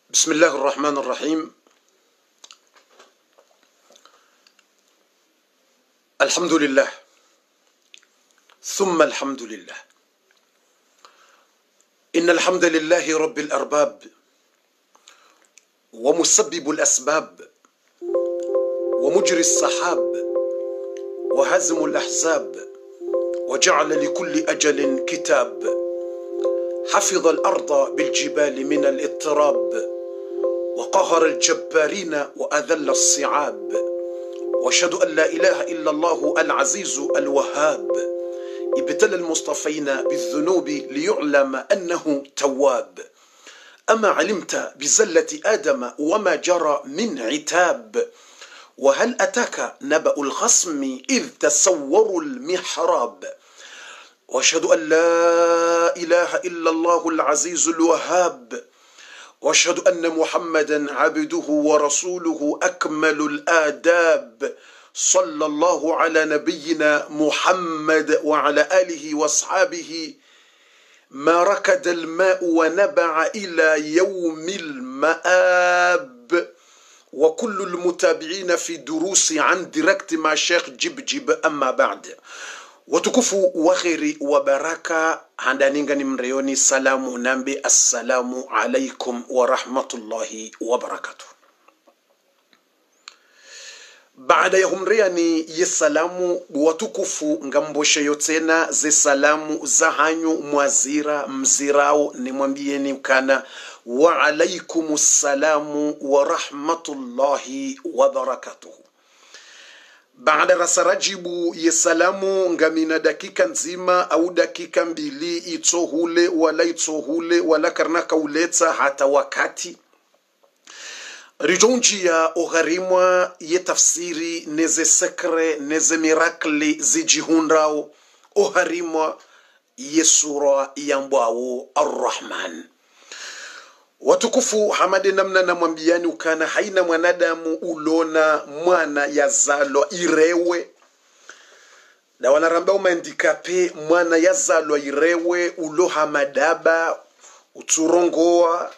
بسم الله الرحمن الرحيم. الحمد لله ثم الحمد لله. إن الحمد لله رب الأرباب ومسبب الأسباب ومجري السحاب وهزم الأحزاب وجعل لكل أجل كتاب حفظ الأرض بالجبال من الاضطراب وقهر الجبارين وأذل الصعاب وأشهد أن لا إله إلا الله العزيز الوهاب ابتلى المصطفين بالذنوب ليعلم أنه تواب. أما علمت بزلة آدم وما جرى من عتاب وهل أتاك نبأ الخصم إذ تسوروا المحراب وأشهد أن لا إله إلا الله العزيز الوهاب وأشهد أن محمدا عبده ورسوله أكمل الآداب صلى الله على نبينا محمد وعلى آله وأصحابه ما ركد الماء ونبع إلى يوم المآب وكل المتابعين في دروس عن ديركت مع شيخ جبجب. أما بعد watukufu wa kheri wa baraka handaninga ni mreyoni salamu nambi assalamu alaikum wa rahmatullahi wa barakatuh. Baada ya humreani ye salamu watukufu ngamboshe yotena ze salamu za hanyu mwazira mzirao ni mwambieni mkana wa alaikumusalamu wa rahmatullahi wa barakatuh. Baada rasarajibu ye salamu ngamina dakika nzima au dakika mbili itohule wala karna kauleta hata wakati rijonji ya ogharimwa ye tafsiri neze sekre neze mirakli zijihundrao ogharimwa ye sura yambwao Ar-Rahman. Watukufu hamade namna na mwambiani ukana haina mwanadamu ulona mwana yazalwa irewe na wanaramba umandikape mwana yazalwa irewe uloha madaba uturongoa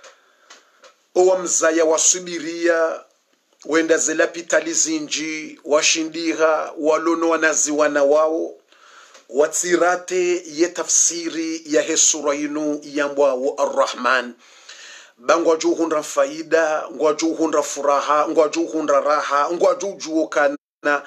owa mzaya wasubiria wenda zelapitali zinji washindiha walono wanaziwana wao watsirate ye tafsiri ya hesura inu yambwao Ar-Rahman. Bangwa juhundra faida, ngwa juhundra furaha, ngwa juhundra raha, ngwa jujuokana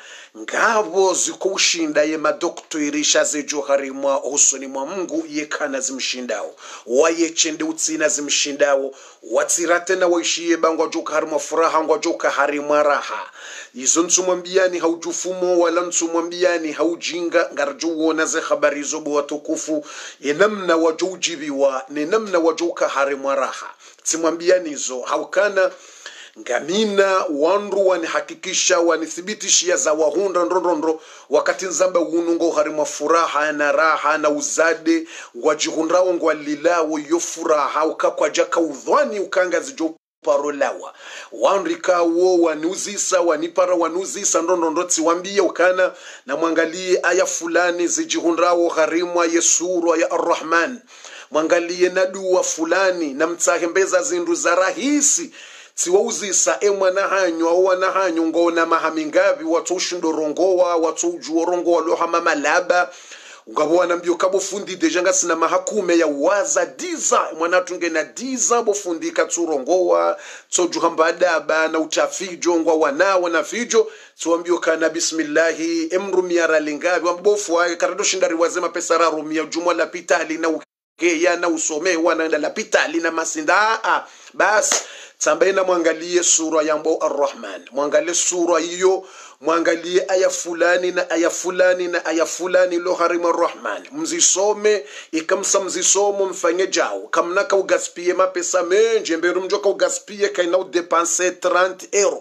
ngabo ziko ushinda ye madoktori shaze joharimwa husuni mwa Mungu ye kana zimshindao waye chende utsina zimshindao watsirate na waishie bangwa joka harimwa furaha ngwa joka harimwa raha. Izo ntsumwambiani haujufumo wala ntsumwambiani haujinga ngarjuona ze habari zobo watukufu ye namna wajujibiwa ni namna wajoka harimwa raha. Tsimwambiani zo haukana ngamina wanru wanihakikisha wanithibitishia za wahunda ndondondro wakati nzamba unungo harimwa furaha na raha na uzade wajihundrao ngwa lilawo yo furaha ukakwa jaka udhwani ukanga zijo parolawa wanrika wo wanuzisa wanipara wanuzisa ndondondo tsiwambia ukana na mwangalie aya fulani zijihundrao harimwa yesura ya Ar-Rahman. Mwangalie na dua fulani na mtsahembeza zindu za rahisi tsiwauzisa mwana hanyu au wana hanyu ngona mahamingavi watu ushindorongoa watu ujuorongoa loha mamalaba ungabona mbio kabo fundi dejanga sina mahakume ya waza diza mwana tunge na diza bofundi katsurongoa tsojuhambada bana utafijo ngwa wanawa na fijo tuambio kana bismillahi emrumiara lingavi wambofu wa karado shindari wazema pesa rarumia jumwa la pitali na ya na usome wanaenda la pitali na masinda bas tambaina mwangalie sura yambo Ar-Rahman. Mwangalie sura hiyo, mwangalie aya fulani na aya fulani na aya fulani lo harima Ar-Rahman. Mzisome ikamsa mzisomo mfanye jao kamnaka ugaspie mapesa menje mberu mjoka ugaspie kaina udepanse 30 euro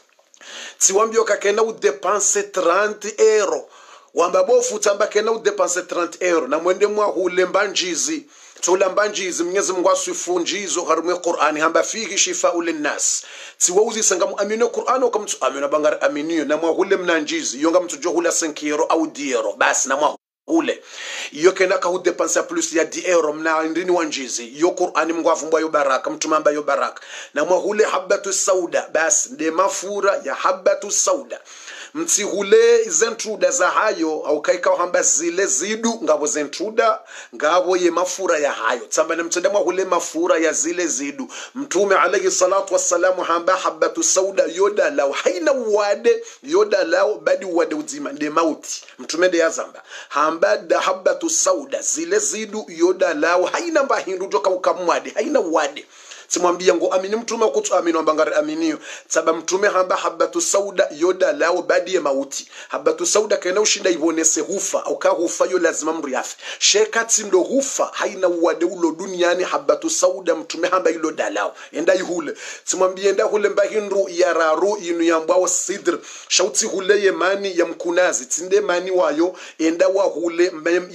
tiwambio kakena udepanse 30 euro wamba bofu tamba kena udepanse 30 euro na mwende mwa hulemba njizi tulamba njizi Mwenyezi Mungu asifunjizo harumu Qur'ani hamba fihi shifa'u linnas tiwauzi sangamu amino Qur'ani ukamtu amino bangar aminio na mwa hule mnanjizi yonga mtu johula 5 euro au 10 euro basi na mwa ule iyo kena ka hudepansa plus ya 10 euro mna ndini wanjizi yo Qur'ani mngwavu mbwa yo baraka mtumamba yo baraka na mwa hule habatu sauda bas de mafura ya habatu sauda mti hule zentruda za hayo au kaika hamba zile zidu ngabo zentruda ngabo ye mafura ya hayo tsamba mtenda mwa hule mafura ya zile zidu mtume alayhi salatu wassalamu hamba habatu sauda yoda lao haina wade yoda lao badi wade uzima de mauti mtume de yazamba hamba da habatu sauda zile zidu yoda lao haina mbahindu joka ukamwade haina wade simwambia ngo amini mtume kutu amini wambangari aminio saba mtume hamba habatu sauda yoda lao badi ya mauti habatu sauda kaina ushinda ivonese hufa au ka hufa yo lazima mriafi shekati ndo hufa haina uwade ulo duniani habatu sauda mtume hamba ilo dalao enda ihule simwambia enda hule mbahindu ya raru inu ya mbao sidr shauti hule yemani ya mkunazi tinde mani wayo enda wa hule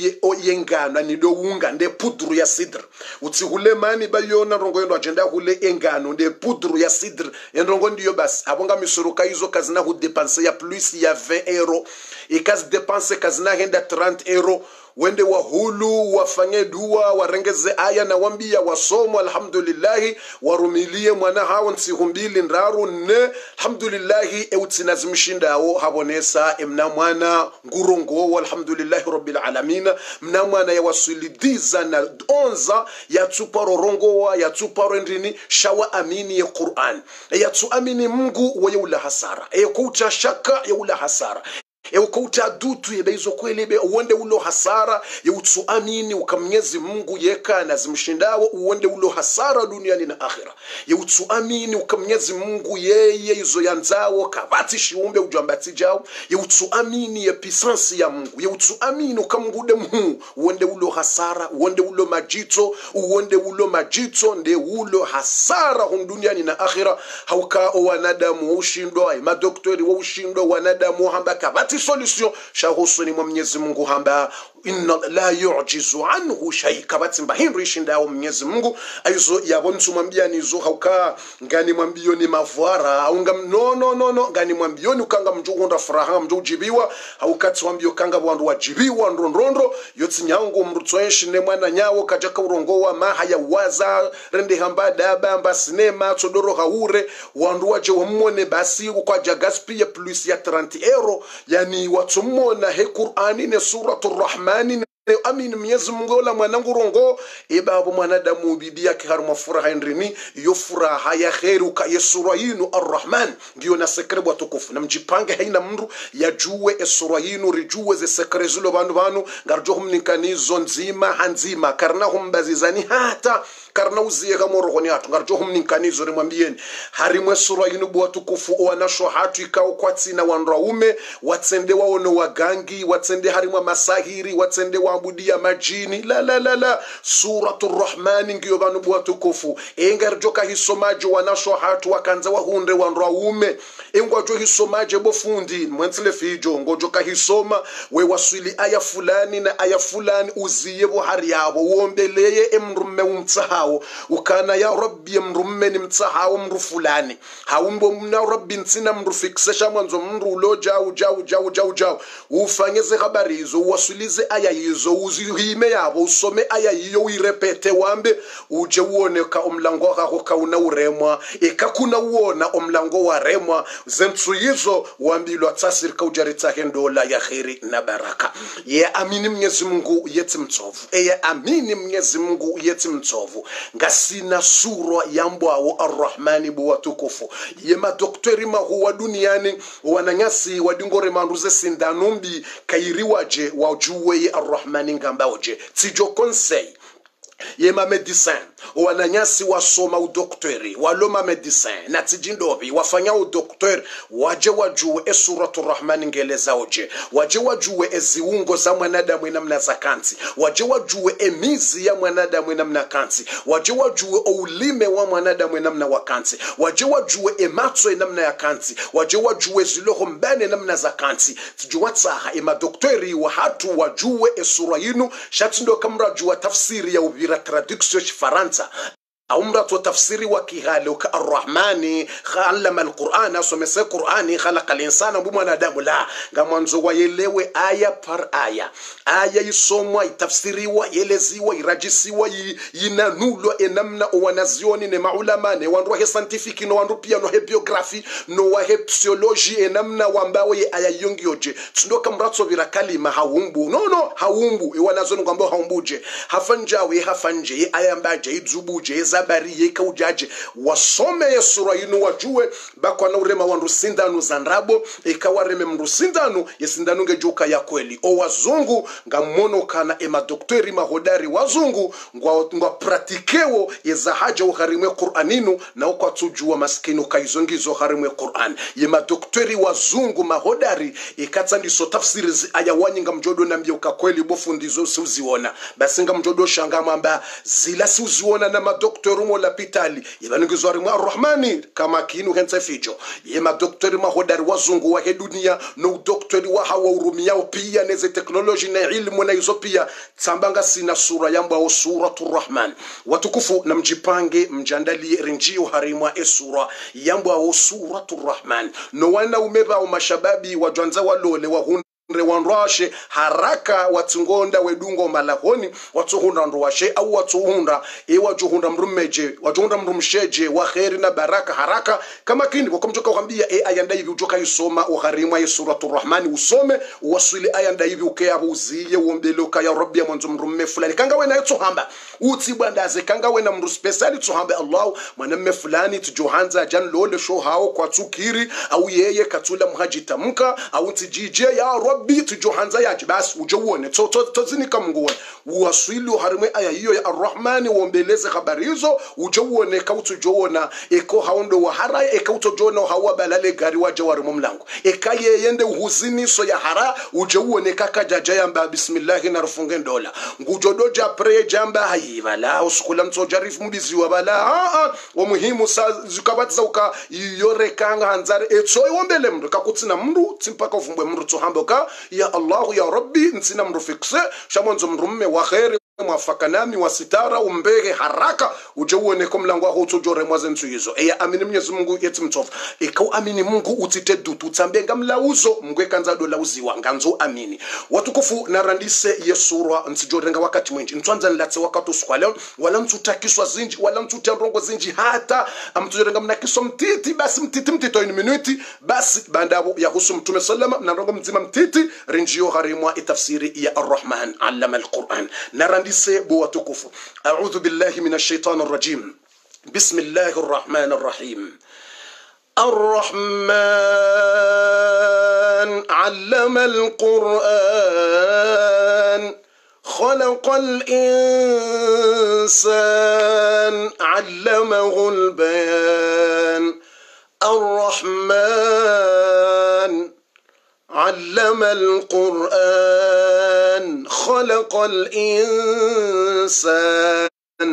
yengana nido unga nde pudru ya sidr uti hule mani bayona rongo yendo agenda hule engano nde pudru ya sidr endrongo ndiyo basi abonga misuruka hizo kazina hu dépenser ya plus ya 20 euro ikazi dépenser kazina henda 30 euro wende wa hulu wafanye dua warengeze aya na wambia wasomo alhamdulillahi warumilie mwana hao nsihumbili nraru ne alhamdulillahi eutinazimshindao habonesa emna mwana ngurongo alhamdulillahi rabbil alamin mna mwana ya wasilidiza na onza ya tuparo rongowa ya tuparo ndini shawa amini ya Qur'an ya tu amini Mungu wa yula hasara kucha shaka yula hasara ukauta dutu yebeizo kweli be uonde ulo hasara ya utsuamini ukamnyezi Mungu yeka na zimshindawo uonde ulo hasara duniani na akhira ya utsuamini ukamnyezi Mungu yeye izo yanzawo kabati shiumbe ujambati jao ya utsuamini ya pisansi ya Mungu ya utsuamini ukamgude Mungu uonde ulo hasara uonde ulo majito uonde ulo majito nde ulo hasara duniani na akhira hauka wanadamu wa ushindwa madoktori wa ushindwa wanadamu hamba kabati solution shahusuni mwa Mwenyezi Mungu hamba inna la yu'jizu anhu shay kabati mbahindu ishindao Mwenyezi Mungu aizo yabontu mwambia nizo hauka ngani mwambio ni mavwara aunga no ngani mwambio ni ukanga mjugunda furaha mjujibiwa haukati mwambio kanga wandu wajibiwa ndrondo yotsi nyango mrutsoeshi ne mwana nyawo kajaka urongowa mahaya waza rende hamba daba mba sinema tsodoro haure wandu waje wamone basi kwa jagaspi ya plus ya 30 euro yani watumona he Qur'ani ne suratul Rahman amin Mwenyezi Mungu la mwanangu rongo ebabo mwanadamu bibi yake haruma furaha ndrini yo furaha ya khairu ka yesurainu arrahman ndio na sekre bwa tukufu na mjipange haina mndu yajue esurainu rijuwe ze sekre zulo bandu ngarjo humnikanizo nzima hanzima karna humbazizani hata karna uzie kama rohoni hatu ngarjo humnikanizo rimwambieni harimwe surainu bwa tukufu wanasho hatu ikao kwatsina wanraume watsende waono wagangi watsende harimwa masahiri watsende waabudia majini la suratul Rahman ngiyo banu bwa tukufu engarjoka hisomaje wanasho hatu wakanza wahunde wanraume engwajo hisomaje bofundi mwensile fijo ngojoka hisoma we waswili aya fulani na aya fulani uziye bo hari yabo wombeleye emrumme umtsahawo ukana ya rabbi emrumme ni mtsahawo mru fulani haumbo mna rabbi ntsina mru fikisha mwanzo mru lo jao ufanyeze habari hizo waswilize aya hizo uzihime yabo usome aya hiyo uirepete wambe uje uone ka omlango wako kauna uremwa ekakuna uona omlango wa remwa zentsu hizo wambilo atasir ka ujarita hendola ya khairi na baraka ya amini Mwenyezi Mungu yeti mtsovu ya amini Mwenyezi Mungu yeti mtsovu ngasina sura yambwa arrahmani bwa tukufu yema doktori ma huwa duniani wananyasi wadingore manduze sindanumbi kairiwaje wajuwe arrahmani ngambaoje tijo conseil yema medicine wananyasi wasoma udoktori waloma medicine na tijindobi wafanya udoktori waje wajue suratul Rahman ngeleza oje waje wajue eziungo za mwanadamu namna za kanti waje wajue emizi ya mwanadamu namna kanti waje wajue ulime wa mwanadamu namna wa kanti waje wajue ematso namna ya kanti waje wajue ziloho mbane namna za kanti tijuwatsaha emadoktori wa hatu wajue sura yinu shatindo kamra jua tafsiri ya ubira traduction Faransa au mratu tafsiri wa kihalo ka arrahmani khallama alquran asomese qurani khalaqa alinsana bu mwanadamu la ngamanzo wayelewe aya par aya isomwa itafsiriwa yeleziwa irajisiwa yinanulwa enamna wanazioni ne maulama ne wandu he scientific no wandu pia no he biography no wa he psychology enamna wambao ye aya yongioje tsindoka mratso virakalima haumbu no haumbu iwanazoni kwamba haumbuje hafanje ye ayambaje idzubuje ezabari ye kaujaje wasome ye sura yinu wajue bakwa na urema wandu sindanu zanrabo ikawareme mndu sindanu yesindanu ngejuka ya kweli o wazungu ngamono kana ema doktori mahodari wazungu ngwa pratikewo yezahaja uharimwe Qur'aninu na ukwa tujua maskini kaizongizo harimwe Qur'an yema doktori wazungu mahodari ikatsandiso tafsiri ayawanyinga mjodo na mbyoka kweli bofundizo siuziona basi nga mjodo shanga mamba zila siuziona na madoktori mo lapitali yebangizo harimwe Ar-Rahmani kama kinu hense fijo yema doktori mahodari wazungu wa dunia no doktori wa hawa urumia pia neze teknoloji na ilmu na hizo pia tsambanga sina sura yamba o suratul Rahman watukufu na mjipange mjandali rinjio harimwa sura yamba o suratul Rahman no wana umeba o mashababi wajanza walole wa wanrwashe haraka watungonda wedungo malahoni watuhunda ndwashe au watuhunda wajuhunda mrumeje wajuhunda mrumsheje wa khairi na baraka haraka kama kindi kwa mtoka kwambia ayanda hivi utoka isoma uharimwa ya suratul Rahmani usome waswili ayanda hivi ukea uziye uombeloka ya rabbi ya mwanzo mrumme fulani kanga wena yatuhamba uti bandaze kanga wena mru special tuhambe Allah mwanamme fulani tujohanza jan lole show hao kwa tukiri au yeye katula mhajitamka au tijije ya rabbi tujohanza yaje basi ujowone tozinika munguone waswili harimwe aya hiyo ya Ar-Rahmani uombeleze habari hizo ujowone kautujoona eko haundo wa hara ekautojona hawa balale gari waje warimo mlango ekaye yende uhuzini so ya hara ujowone kaka jaja yamba bismillah na rufunge ndola ngujodoja pre jamba hayibala usukula mtsojarifu mbizi wa bala wa muhimu sa zukabatiza uka yore kanga hanzare etso yombele mndu kakutsina mndu tsimpaka uvumbwe mndu tsohamboka ya Allah ya Rabbi ntsina mndu fikse shamonzo mrumme wa khairi mwafakanami wasitara umbege haraka ujeuone kwa mlango wako utujore mwazentu hizo amini Mwenyezi Mungu yeti mtofu ikau amini Mungu utite dutu tsambenga mlauzo mngwe kanza do lauziwa nganzo amini watukufu narandise yesura nsijorenga wakati mwinji ntwanza nlatse wakati uskwaleo wala mtutakiswa zinji wala mtutandrongo zinji hata amtujorenga mnakiso mtiti basi mtito in minuti basi bandabo ya husu mtume sallama mnandrongo mzima mtiti rinjio harimwa itafsiri ya Ar-Rahman allama al-Qur'an narandise بواتكفو أعوذ بالله من الشيطان الرجيم بسم الله الرحمن الرحيم الرحمن علم القرآن خلق الإنسان علمه البيان الرحمن علم القرآن خلق الإنسان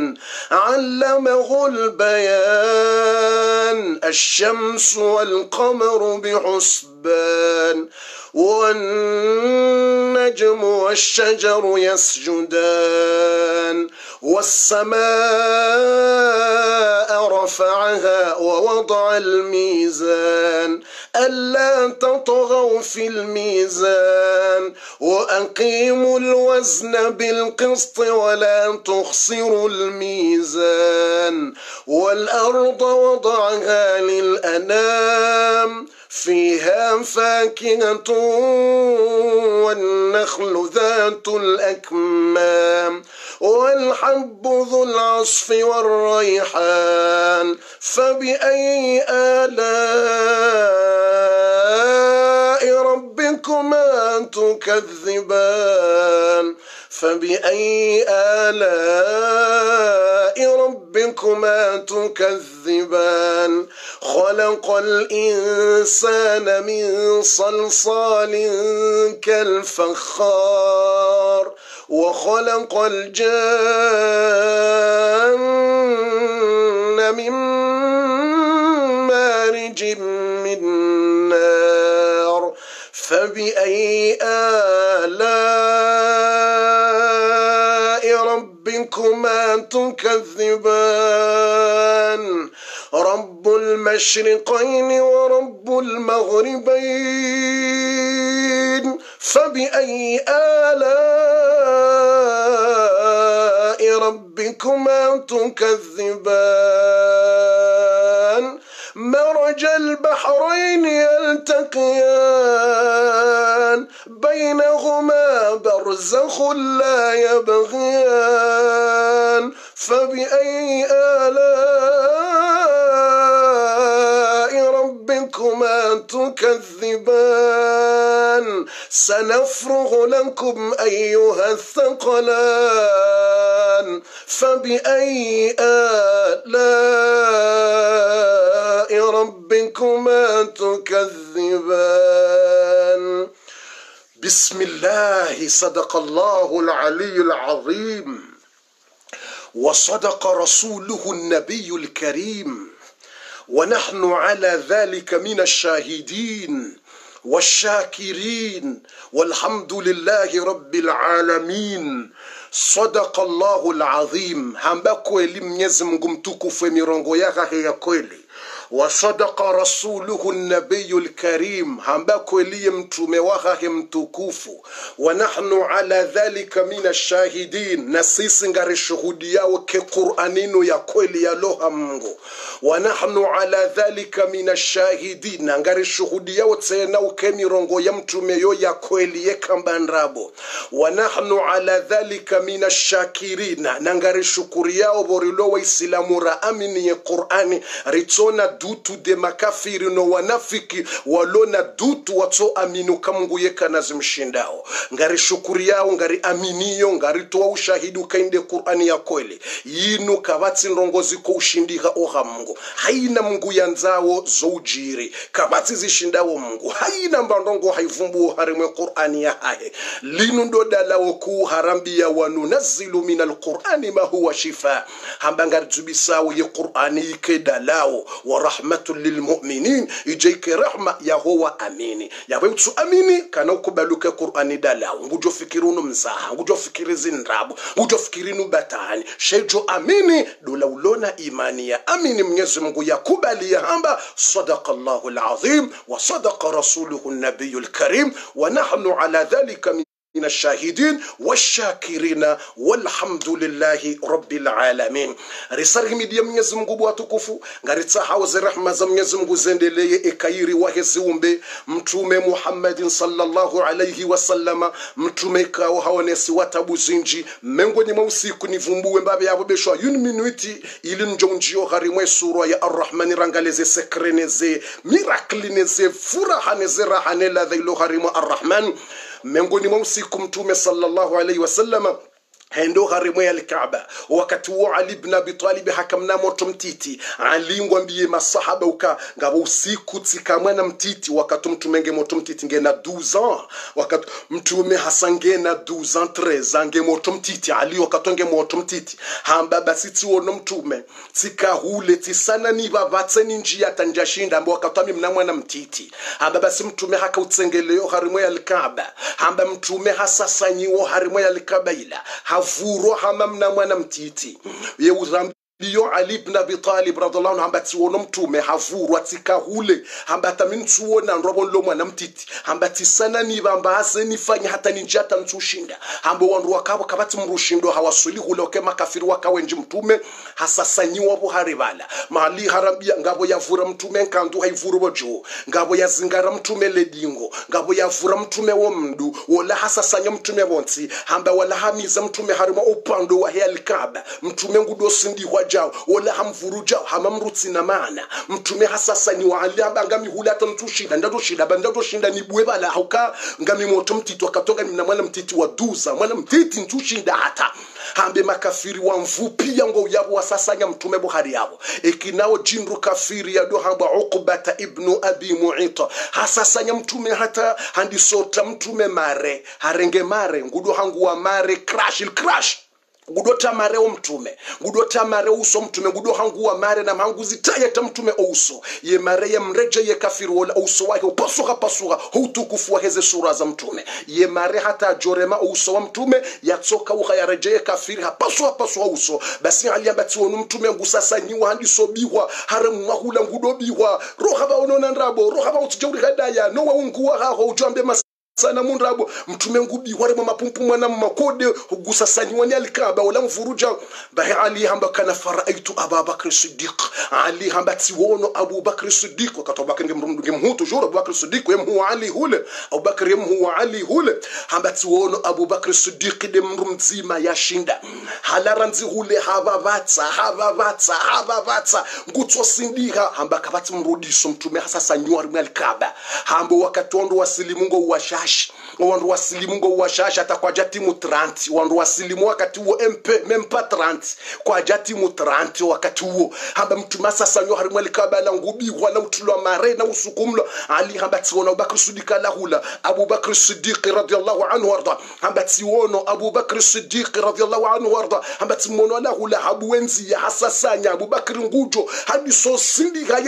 علمه البيان الشمس والقمر بحسبان والنجم والشجر يسجدان والسماء رفعها ووضع الميزان ألا تطغوا في الميزان وأقيموا الوزن بالقسط ولا تخسروا الميزان والأرض وضعها للأنام فيها فاكهة والنخل ذات الأكمام والحب ذو العصف والريحان فبأي آلاء ربكما تكذبان فبأي آلاء ربكما تكذبان خلق الإنسان من صلصال كالفخار وخلق الجان من مارج من نار فبأي آلاء ربكما ربكما تكذبان رب المشرقين ورب المغربين فبأي آلاء ربكما تكذبان مرج البحرين يلتقيان بينهما برزخ لا يبغيان فبأي آلاء ربكما تكذبان سنفرغ لكم أيها الثقلان فبأي آلاء ربكما تكذبان بسم الله صدق الله العلي العظيم وصدق رسوله النبي الكريم ونحن على ذلك من الشاهدين والشاكرين والحمد لله رب العالمين صدق الله العظيم hamba kweli Mwenyezi Mungu mtukufu mirongo yake ya kweli وصدق رسوله النبي الكريم hamba kweli mtume wake mtukufu ونحن على ذلك من الشاهدين na sisi ngari shuhudi yao ke Qur'anino ya kweli ya loha Mungu ونحن على ذلك من الشاهدين ngari shuhudi yao tena uke mirongo ya mtume yo ya kweli yekambandrabo ونحن على ذلك من الشاكرين na ngari shukuri yao borilo waislamu raamini ya Qur'ani ritona dutu de makafiri no wanafiki walona dutu wato aminu kamungu yeka nazimshindao ngari shukuri yao ngari aminiyo ngari toa ushahidi ukainde Qur'ani ya kweli yinu kabati ndongozi ko ushindika oha Mungu haina Mungu yanzao zoujiri kabati zishindao Mungu haina mbandongo haivumbu harimwe Qur'ani ya hahe linu ndo dalao ku harambia wanunazilu minal Qur'ani ma huwa shifa hambangari tubisao ye Qur'ani ike dalao wa rahmatul lilmu'minin ijeke rahma ya huwa amini ya wetu amini kana ukubaluke Qur'ani dalao ngujo fikirunu mzaha ngujo fikirizi ndrabu ngujo fikirinu batani shejo amini dola ulona imani ya amini Mwenyezi Mungu yakubali ya hamba sadaqallahu alazim wa sadaqa rasuluhu an-nabiyul karim wa nahnu ala dhalika من الشاهدين والشاكرين والحمد لله رب العالمين رساله ميديا Mwenyezi Mungu bwatukufu ngaritsa hauze rahma za Mwenyezi Mungu zendeleye ekairi waheziumbe mtume Muhammad sallallahu alayhi wasallama mtume kao haonesi watabu zinji mengoni mwa usiku nivumbue mbabe yabo beshwa minuti ili njonjio harimwe sura ya Ar-Rahman rangaleze sekreneze miracle furahaneze rahanela dhailo harimwa Ar-Rahman mengoni mwa usiku mtume sallallahu alayhi wasallama hendo harimwe ya Kaaba wakati wa Ali ibn Abi Talib hakamna moto mtiti Ali ngwambie masahaba uka ngabo usiku tikamwana mtiti wakati mtume moto mtiti ngena 12 ans wakati mtume hasange na 12 ans 13 ange moto mtiti Ali wakatonge moto mtiti hamba basi tiwono mtume tikahule tisana ni babatse ninjia tanjashinda mbo wakatami mnamwana mtiti hamba basi mtume hakautengeleo harimwe ya Kaaba hamba mtume hasasanyiwo harimwe ya Kaaba ila havuro hamamna mwana mtiti ye uzambiyo Ali ibn Abi Talib radhiallahu anhu hamba tiwono mtume havuro atikahule hamba tamintuona nrobo mwana mtiti hamba tisana ni bambase nifanya hata ninjata ntushinda hamba wanru wakabo kabati mrushindo hawasuli hule oke makafiri wakawenji mtume hasasanyiwa bo haribala mali harambia ngabo yavura mtume nkandu haivuru bojo ngabo yazingara mtume ledingo ngabo yavura mtume wo mndu wala hasasanya mtume bonsi hamba wala hamiza mtume harima upando wa Kaaba mtume ngudo sindi wajao wala hamvuru jao hamamrutsi na maana mtume hasasanywa Ali hamba ngami hulata ntushinda ndado shinda ni bwebala hauka ngami moto mtiti akatonga na mwana mtiti wa 12 mwana mtiti ntushinda hata hambe makafiri wa mvupi yango yabo wasasanya mtume Buhari yabo ekinao jinru kafiri ya dohamba Uqbata ibn Abi Mu'ita hasasanya mtume hata handisota mtume mare harenge mare ngudo hangu wa mare crash gudo tamare o mtume gudo tamare uso mtume gudo hangu wa mare na hangu zitaye ta mtume uso ye mare ye mreje ye kafiru wala uso wake upasuka hutukufu wa heze sura za mtume ye mare hata jorema uso wa mtume yatsoka ukayareje ye kafiri hapasuka uso basi aliyambati wonu mtume ngusasa nyiwa handiso biwa haramu wahula ngudo biwa roha ba onona ndrabo roha ba utujuri kadaya no wa unguwa haho ujambe sana mundrabo mtume ngubi wale mapumpu mwana makode hugusa sanyiwani alikaba wala mvuruja bahi ali hamba kana faraitu Abubakar Siddiq ali hamba tiwono Abubakar Siddiq wakati Abubakar ngemhutu jura Abubakar Siddiq yemhu Ali hule Abubakar yemhu Ali hule hamba tiwono Abubakar Siddiq de mrumzima yashinda halaranzi hule havavatsa ngutso sindiha hamba kabati mrudiso mtume hasa sanyiwari alikaba hamba wakati ondo wasilimu ngo washa wandu wasilimu ngo washasha hata kwa jati mu 30 wandu wasilimu wakati huo mempa 30 kwa jati mu 30 wakati huo hamba mtume sasa nyo harimwe likabala ngubi wala utulwa mare na usukumlo ali hamba tiwono Abubakar Siddiq lahula Abubakar Siddiq radiyallahu anhu warda hamba tiwono Abubakar Siddiq radiyallahu anhu warda hamba timono lahula habuenzi ya hasasanya Abubakar ngujo hadi so sindiga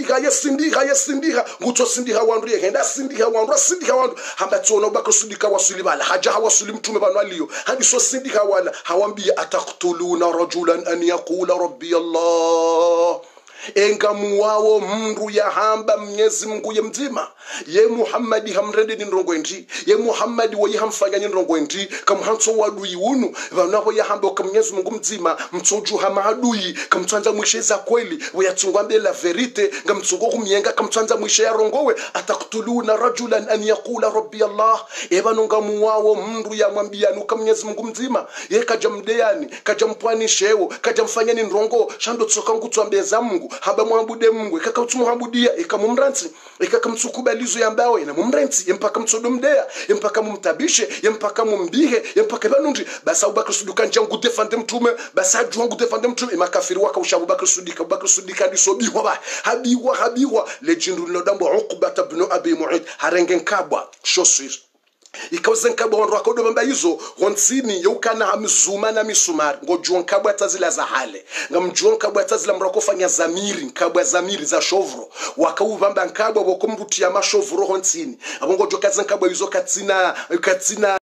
nguto sindiga wandu yenda sindiga wandu hamba tuona Abubakar Siddiq wasuli bala haja hawasuli mtume banu aliyo hadi so sindika wala hawambia ataqtuluna rajulan an yaqula rabbi Allah engamu wao mru ya hamba Mwenyezi Mungu ye mzima ye Muhammadi hamrende ni ndongo ndi ye Muhammadi wo yihamfanya ni ndongo ndi kamhanso wadui wunu vanabo ya hamba kwa Mwenyezi Mungu mzima mtsoju hamadui kamtsanza mwisheza kweli wayatungwa mbele verite ngamtsungo kumyenga kamtsanza mwishe ya rongowe ataqtuluna rajulan an yaqula rabbi Allah ebanongamu wao mru ya mwambia nuka Mwenyezi Mungu mzima ye kajamdeani kajampwani shewo kajamfanya ni ndongo shando tsoka ngutwambeza Mungu haba mwabude Mungu ikakautumwabudia ikamumranti ikakamtsukubalizo yambawe na mumranti mpaka mtsodomdea mpaka mumtabishe mpaka mumbihe mpaka banundi basa Abubakar Siddiq njangu defende mtume basa juangu defende mtume makafiri wakausha Abubakar Siddiq adisobiwa ba habiwa legendu lodambo Uqba ibn Abi Mu'ayth harengen kabwa shosir ikawzen kabwa wandu wakodo bamba hizo honsini yukana hamzuma na misumari ngojuan kabwa tazila za hale ngamjuan kabwa tazila mrakofanya zamiri kabwa zamiri za shovro wakauvamba kabwa bokomruti ya mashovro honsini abongo jokazen kabwa hizo katina